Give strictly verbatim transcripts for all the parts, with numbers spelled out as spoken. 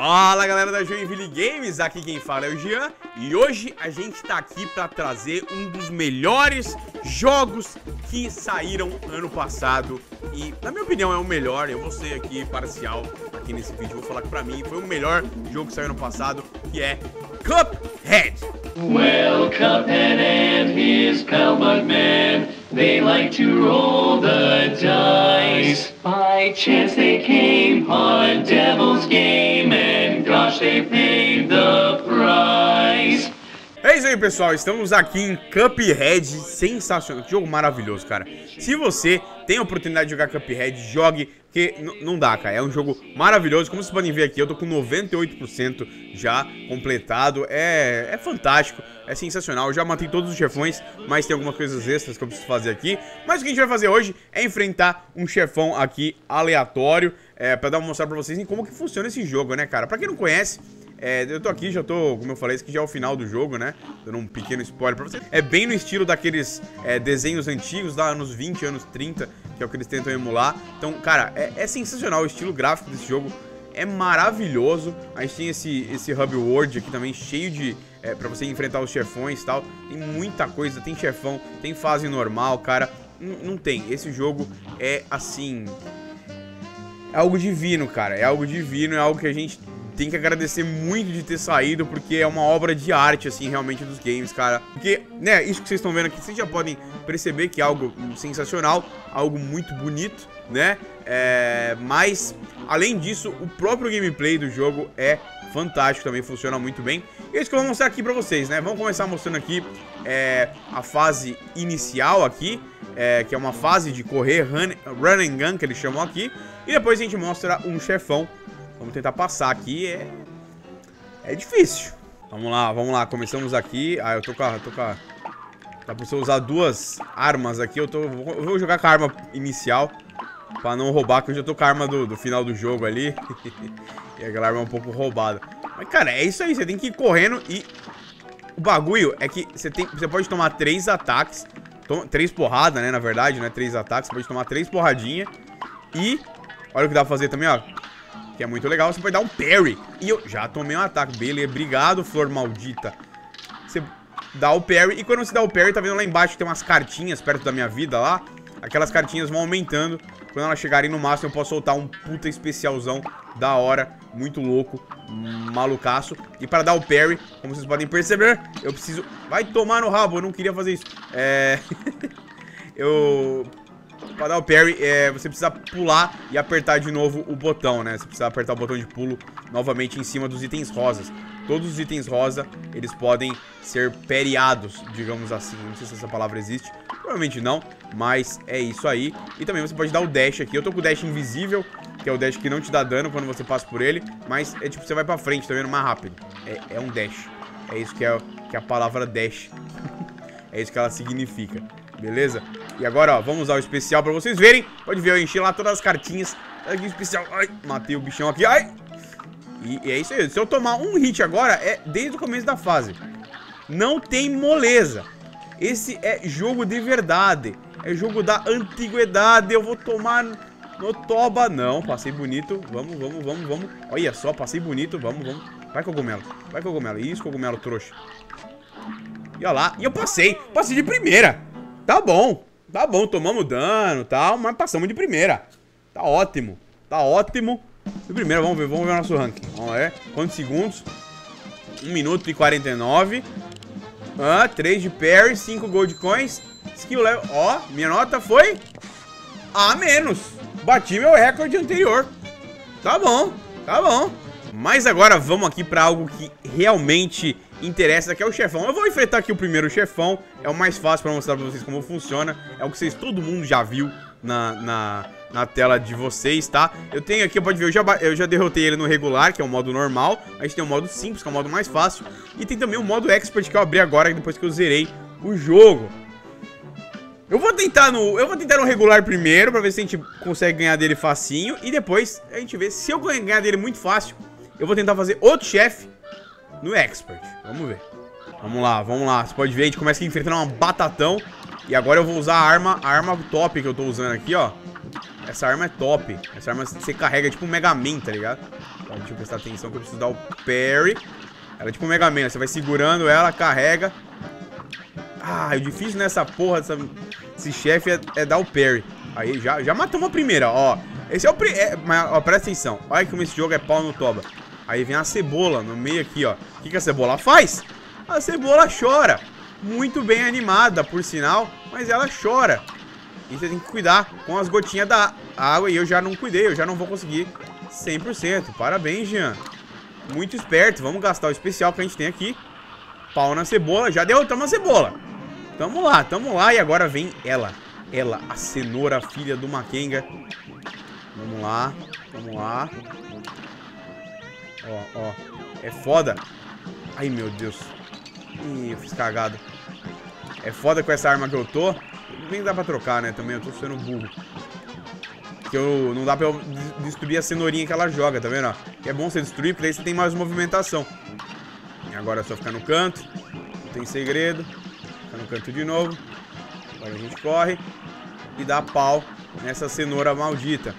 Fala galera da Joinville Games, aqui quem fala é o Jean. E hoje a gente tá aqui pra trazer um dos melhores jogos que saíram ano passado. E na minha opinião é o melhor, eu vou ser aqui parcial aqui nesse vídeo. Vou falar que pra mim foi o melhor jogo que saiu ano passado, que é Cuphead. Well, Cuphead and his pal Bugman, they like to roll the dice. By chance they came on a devil's game, and gosh, they paid the price. É isso aí, pessoal, estamos aqui em Cuphead, sensacional, jogo maravilhoso, cara. Se você tem a oportunidade de jogar Cuphead, jogue, porque não dá, cara, é um jogo maravilhoso. Como vocês podem ver aqui, eu tô com noventa e oito por cento já completado, é, é fantástico, é sensacional. Eu já matei todos os chefões, mas tem algumas coisas extras que eu preciso fazer aqui. Mas o que a gente vai fazer hoje é enfrentar um chefão aqui aleatório, é, pra dar uma mostrar pra vocês em como que funciona esse jogo, né, cara. Pra quem não conhece... É, eu tô aqui, já tô, como eu falei, esse aqui já é o final do jogo, né? Dando um pequeno spoiler pra vocês. É bem no estilo daqueles é, desenhos antigos, lá anos vinte, anos trinta, que é o que eles tentam emular. Então, cara, é, é sensacional o estilo gráfico desse jogo. É maravilhoso. A gente tem esse, esse Hub World aqui também, cheio de... É, pra você enfrentar os chefões e tal. Tem muita coisa, tem chefão, tem fase normal, cara. N não tem. Esse jogo é, assim... É algo divino, cara. É algo divino, é algo que a gente... tem que agradecer muito de ter saído, porque é uma obra de arte, assim, realmente, dos games, cara. Porque, né, isso que vocês estão vendo aqui, vocês já podem perceber que é algo sensacional, algo muito bonito, né? É... Mas, além disso, o próprio gameplay do jogo é fantástico, também funciona muito bem. E é isso que eu vou mostrar aqui pra vocês, né? Vamos começar mostrando aqui é, a fase inicial aqui, é, que é uma fase de correr, run, run and gun, que eles chamam aqui. E depois a gente mostra um chefão. Vamos tentar passar aqui, é... É difícil. Vamos lá, vamos lá, começamos aqui. Ah, eu tô com a... Tô com a... Dá pra você usar duas armas aqui. Eu, tô... eu vou jogar com a arma inicial, pra não roubar, que eu já tô com a arma do, do final do jogo ali. E aquela arma é um pouco roubada. Mas, cara, é isso aí, você tem que ir correndo e... O bagulho é que você, tem... você pode tomar três ataques. Tom... Três porradas, né, na verdade, né? Três ataques, você pode tomar três porradinhas. E... Olha o que dá pra fazer também, ó. Que é muito legal, você pode dar um parry. E eu já tomei um ataque, beleza, obrigado, flor maldita. Você dá o parry, e quando você dá o parry, tá vendo lá embaixo que tem umas cartinhas perto da minha vida lá. Aquelas cartinhas vão aumentando. Quando elas chegarem no máximo, eu posso soltar um puta especialzão da hora, muito louco, malucaço. E para dar o parry, como vocês podem perceber, eu preciso... Vai tomar no rabo, eu não queria fazer isso. É... eu... Pra dar o parry, é, você precisa pular e apertar de novo o botão, né? Você precisa apertar o botão de pulo novamente em cima dos itens rosas. Todos os itens rosa, eles podem ser parryados, digamos assim. Não sei se essa palavra existe. Provavelmente não, mas é isso aí. E também você pode dar o dash aqui. Eu tô com o dash invisível, que é o dash que não te dá dano quando você passa por ele. Mas é tipo, você vai pra frente, tá vendo? Mais rápido. É, é um dash. É isso que é, que é a palavra dash. É isso que ela significa. Beleza? E agora, ó, vamos usar o especial pra vocês verem. Pode ver, eu enchi lá todas as cartinhas. Aqui o especial. Ai, matei o bichão aqui. Ai! E, e é isso aí. Se eu tomar um hit agora, é desde o começo da fase. Não tem moleza. Esse é jogo de verdade. É jogo da antiguidade. Eu vou tomar no toba. Não, passei bonito. Vamos, vamos, vamos, vamos. Olha só, passei bonito. Vamos, vamos. Vai, cogumelo. Vai, cogumelo. Isso, cogumelo trouxa. E olha lá. E eu passei. Passei de primeira. Tá bom. Tá bom, tomamos dano e tal, mas passamos de primeira. Tá ótimo. Tá ótimo. De primeira, vamos ver, vamos ver o nosso ranking. Vamos ver. Quantos segundos? um minuto e quarenta e nove. Ah, três de parry, cinco gold coins. Skill level. Ó, minha nota foi A menos. Bati meu recorde anterior. Tá bom, tá bom. Mas agora vamos aqui pra algo que realmente interessa, que é o chefão. Eu vou enfrentar aqui o primeiro chefão. É o mais fácil pra mostrar pra vocês como funciona. É o que vocês, todo mundo já viu na, na, na tela de vocês, tá? Eu tenho aqui, pode ver, eu já, eu já derrotei ele no regular, que é o modo normal. A gente tem o modo simples, que é o modo mais fácil. E tem também o modo expert, que eu abri agora, depois que eu zerei o jogo. Eu vou tentar no, eu vou tentar no regular primeiro, pra ver se a gente consegue ganhar dele facinho. E depois a gente vê se eu ganhar dele muito fácil. Eu vou tentar fazer outro chefe no expert. Vamos ver. Vamos lá, vamos lá. Você pode ver, a gente começa aqui enfrentando um batatão. E agora eu vou usar a arma, a arma top que eu tô usando aqui, ó. essa arma é top. Essa arma você carrega tipo um Mega Man, tá ligado? Então, deixa eu prestar atenção que eu preciso dar o parry. Ela é tipo um Mega Man, você vai segurando ela, carrega. Ah, o difícil nessa porra, dessa, esse chefe é, é dar o parry. Aí, já, já matamos a primeira, ó. Esse é o... É, mas, ó, presta atenção. Olha como esse jogo é pau no toba. Aí vem a cebola no meio aqui, ó. O que, que a cebola faz? A cebola chora. Muito bem animada, por sinal. Mas ela chora. E você tem que cuidar com as gotinhas da água. E eu já não cuidei, eu já não vou conseguir cem por cento. Parabéns, Jean. Muito esperto. Vamos gastar o especial que a gente tem aqui. Pau na cebola. Já derrotamos a cebola. Tamo lá, tamo lá. E agora vem ela. Ela, a cenoura, filha do Makenga. Vamos lá, vamos lá. Ó, ó. É foda. Ai, meu Deus. Ih, eu fiz cagada. É foda com essa arma que eu tô. Nem dá pra trocar, né? Também eu tô sendo burro. Porque eu, não dá pra eu destruir a cenourinha que ela joga, tá vendo? Ó? Que é bom você destruir, porque aí você tem mais movimentação. E agora é só ficar no canto. Não tem segredo. Fica no canto de novo. Agora a gente corre. E dá pau nessa cenoura maldita.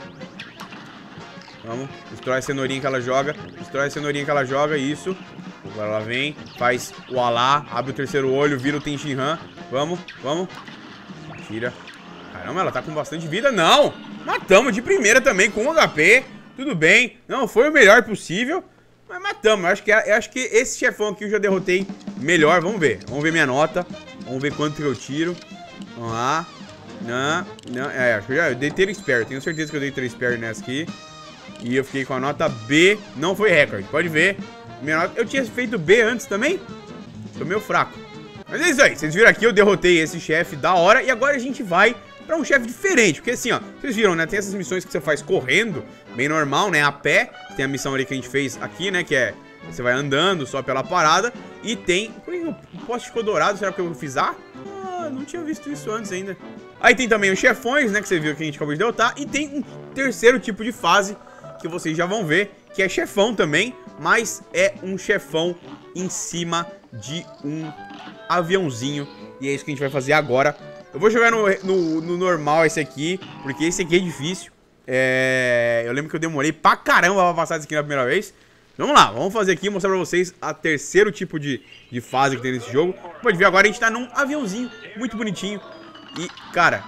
Vamos. Destrói a cenourinha que ela joga. Destrói a cenourinha que ela joga. Isso. Agora ela vem. Faz o Alá. Abre o terceiro olho. Vira o Tenshinhan. Vamos. Vamos. Tira. Caramba, ela tá com bastante vida. Não. Matamos de primeira também com um H P. Tudo bem. Não foi o melhor possível. Mas matamos. Eu acho que, eu acho que esse chefão aqui eu já derrotei melhor. Vamos ver. Vamos ver minha nota. Vamos ver quanto que eu tiro. Vamos lá. Não, não. É, acho que eu já eu dei três spare. Tenho certeza que eu dei três spare nessa aqui. E eu fiquei com a nota B. Não foi recorde. Pode ver. Minha nota... Eu tinha feito B antes também. Tô meio fraco. Mas é isso aí. Vocês viram aqui, eu derrotei esse chefe da hora. E agora a gente vai pra um chefe diferente. Porque assim, ó. Vocês viram, né? Tem essas missões que você faz correndo. Bem normal, né? A pé. Tem a missão ali que a gente fez aqui, né? Que é... Você vai andando só pela parada. E tem... Por que o poste ficou dourado? Será que eu fiz A? Ah, não tinha visto isso antes ainda. Aí tem também os chefões, né? Que você viu que a gente acabou de derrotar. E tem um terceiro tipo de fase que vocês já vão ver, que é chefão também, mas é um chefão em cima de um aviãozinho. E é isso que a gente vai fazer agora. Eu vou jogar no, no, no normal esse aqui, porque esse aqui é difícil. É... Eu lembro que eu demorei pra caramba pra passar isso aqui na primeira vez. Vamos lá, vamos fazer aqui e mostrar pra vocês a terceiro tipo de, de fase que tem nesse jogo. Pode ver, agora a gente tá num aviãozinho muito bonitinho. E, cara,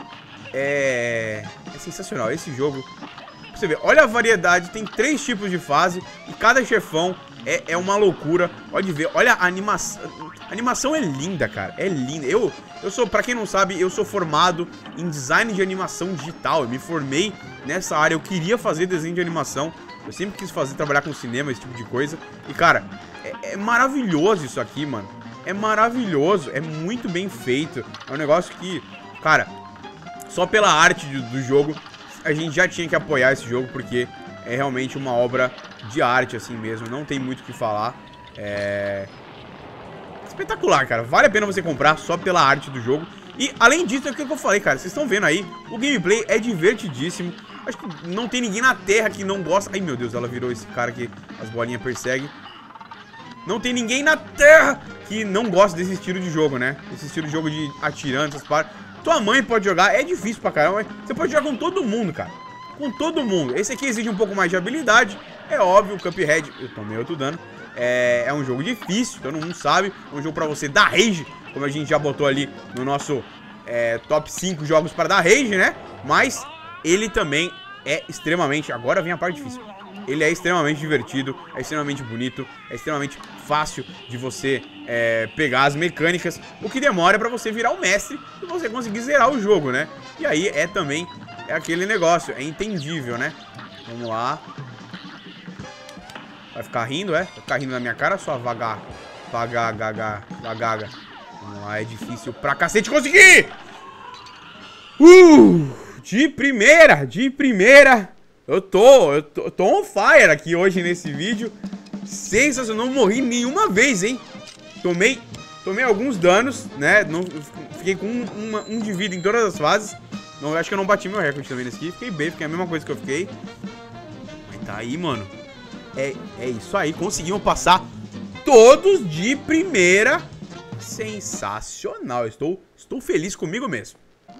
é... é sensacional esse jogo. Você vê, olha a variedade, tem três tipos de fase e cada chefão é, é uma loucura. Pode ver, olha a animação. A animação é linda, cara, é linda. Eu, eu sou, pra quem não sabe, eu sou formado em design de animação digital. Eu me formei nessa área, eu queria fazer desenho de animação. Eu sempre quis fazer, trabalhar com cinema, esse tipo de coisa. E, cara, é, é maravilhoso isso aqui, mano. É maravilhoso, é muito bem feito. É um negócio que, cara, só pela arte do, do jogo... A gente já tinha que apoiar esse jogo, porque é realmente uma obra de arte, assim mesmo. Não tem muito o que falar. É... espetacular, cara. Vale a pena você comprar só pela arte do jogo. E, além disso, é o que eu falei, cara. Vocês estão vendo aí, o gameplay é divertidíssimo. Acho que não tem ninguém na Terra que não gosta... Ai, meu Deus, ela virou esse cara que as bolinhas perseguem. Não tem ninguém na Terra que não gosta desse estilo de jogo, né? Esse estilo de jogo de atirando, essas paradas. Tua mãe pode jogar, é difícil pra caramba, mas você pode jogar com todo mundo, cara. Com todo mundo. Esse aqui exige um pouco mais de habilidade. É óbvio, o Cuphead, eu tomei outro dano. É, é um jogo difícil, todo mundo sabe. É um jogo pra você dar rage, como a gente já botou ali no nosso é, top cinco jogos para dar rage, né? Mas ele também é extremamente... Agora vem a parte difícil. Ele é extremamente divertido, é extremamente bonito, é extremamente fácil de você é, pegar as mecânicas, o que demora pra você virar o mestre e você conseguir zerar o jogo, né? E aí é também é aquele negócio, é entendível, né? Vamos lá. Vai ficar rindo, é? Vai ficar rindo na minha cara, sua vaga... Vaga... Gaga... Vagaga. Vamos lá, é difícil pra cacete conseguir! Uh! De primeira, de primeira... Eu tô, eu tô, eu tô on fire aqui hoje nesse vídeo. Sensacional, não morri nenhuma vez, hein? Tomei, tomei alguns danos, né? Não, fiquei com um, uma, um de vida em todas as fases. Não, acho que eu não bati meu recorde também nesse aqui. Fiquei bem, fiquei a mesma coisa que eu fiquei. Mas tá aí, mano. É, é isso aí, conseguimos passar todos de primeira. Sensacional, estou, estou feliz comigo mesmo.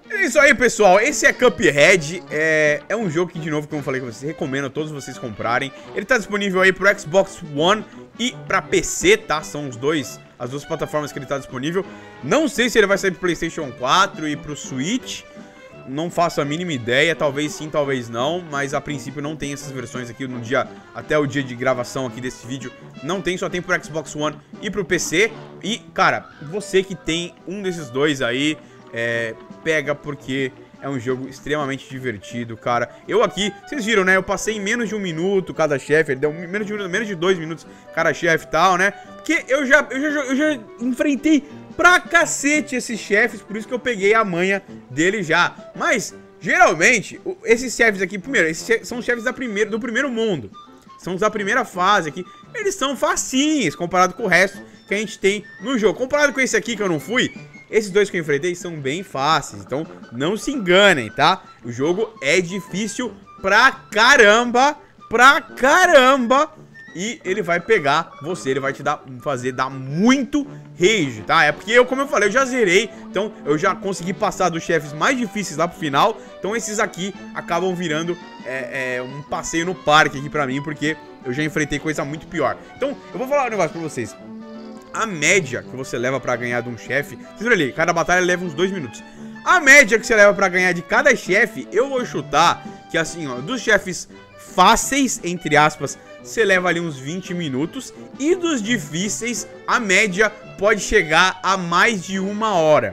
É isso aí, pessoal, esse é Cuphead, é, é um jogo que, de novo, como eu falei com vocês, recomendo a todos vocês comprarem. Ele tá disponível aí pro Xbox One e pra P C, tá? São os dois, as duas plataformas que ele tá disponível. Não sei se ele vai sair pro PlayStation quatro e pro Switch, não faço a mínima ideia, talvez sim, talvez não, mas a princípio não tem essas versões aqui no dia, até o dia de gravação aqui desse vídeo, não tem, só tem pro Xbox One e pro P C. E, cara, você que tem um desses dois aí, é, pega porque é um jogo extremamente divertido, cara. Eu aqui, vocês viram, né? Eu passei em menos de um minuto cada chefe, ele deu menos de, um, menos de dois minutos cada chefe e tal, né? Porque eu já, eu, já, eu já enfrentei pra cacete esses chefes, por isso que eu peguei a manha dele já. Mas, geralmente, esses chefes aqui, primeiro, esses chefes são chefes da primeira, do primeiro mundo. São os da primeira fase aqui. Eles são facinhos comparado com o resto que a gente tem no jogo. Comparado com esse aqui que eu não fui, esses dois que eu enfrentei são bem fáceis, então não se enganem, tá? O jogo é difícil pra caramba, pra caramba, e ele vai pegar você, ele vai te dar, fazer dar muito rage, tá? É porque eu, como eu falei, eu já zerei, então eu já consegui passar dos chefes mais difíceis lá pro final, então esses aqui acabam virando é, é, um passeio no parque aqui pra mim, porque eu já enfrentei coisa muito pior. Então, eu vou falar um negócio pra vocês. A média que você leva pra ganhar de um chefe, vocês viram ali, cada batalha leva uns dois minutos. A média que você leva pra ganhar de cada chefe, eu vou chutar que assim, ó, dos chefes fáceis, entre aspas, você leva ali uns vinte minutos. E dos difíceis, a média pode chegar a mais de uma hora.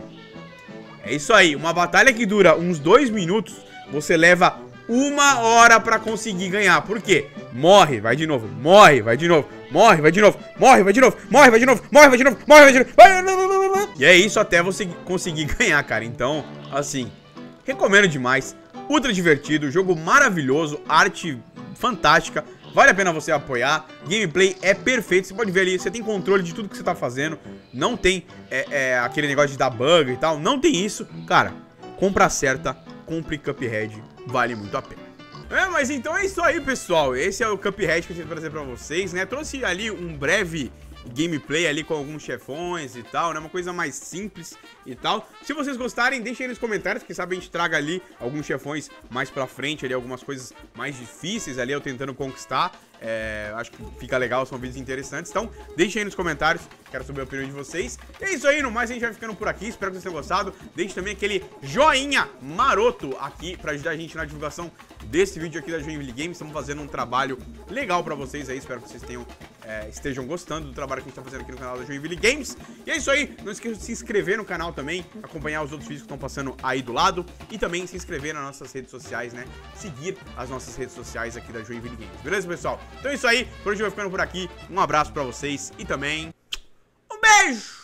É isso aí, uma batalha que dura uns dois minutos, você leva uma hora pra conseguir ganhar. Por quê? Morre, vai de novo, morre, vai de novo, morre, vai de novo, morre, vai de novo, morre, vai de novo, morre, vai de novo, morre, vai de novo. E é isso até você conseguir ganhar, cara. Então, assim, recomendo demais. Ultra divertido, jogo maravilhoso, arte fantástica. Vale a pena você apoiar. Gameplay é perfeito, você pode ver ali, você tem controle de tudo que você tá fazendo. Não tem é, é, aquele negócio de dar bug e tal, não tem isso. Cara, compra certa, compre Cuphead, vale muito a pena. É, mas então é isso aí, pessoal. Esse é o Cuphead que eu tinha trazer pra vocês, né? Trouxe ali um breve gameplay ali com alguns chefões e tal, né? Uma coisa mais simples e tal. Se vocês gostarem, deixem aí nos comentários, quem sabe a gente traga ali alguns chefões mais pra frente, ali algumas coisas mais difíceis ali, eu tentando conquistar. É, acho que fica legal, são vídeos interessantes. Então, deixem aí nos comentários, quero saber a opinião de vocês. E é isso aí, no mais a gente vai ficando por aqui. Espero que vocês tenham gostado. Deixe também aquele joinha maroto aqui pra ajudar a gente na divulgação desse vídeo aqui da Joinville Games. Estamos fazendo um trabalho legal pra vocês aí. Espero que vocês tenham, é, estejam gostando do trabalho que a gente tá fazendo aqui no canal da Joinville Games. E é isso aí, não esqueça de se inscrever no canal também, acompanhar os outros vídeos que estão passando aí do lado. E também se inscrever nas nossas redes sociais, né? Seguir as nossas redes sociais aqui da Joinville Games. Beleza, pessoal? Então é isso aí, por hoje eu vou ficando por aqui. Um abraço pra vocês e também um beijo!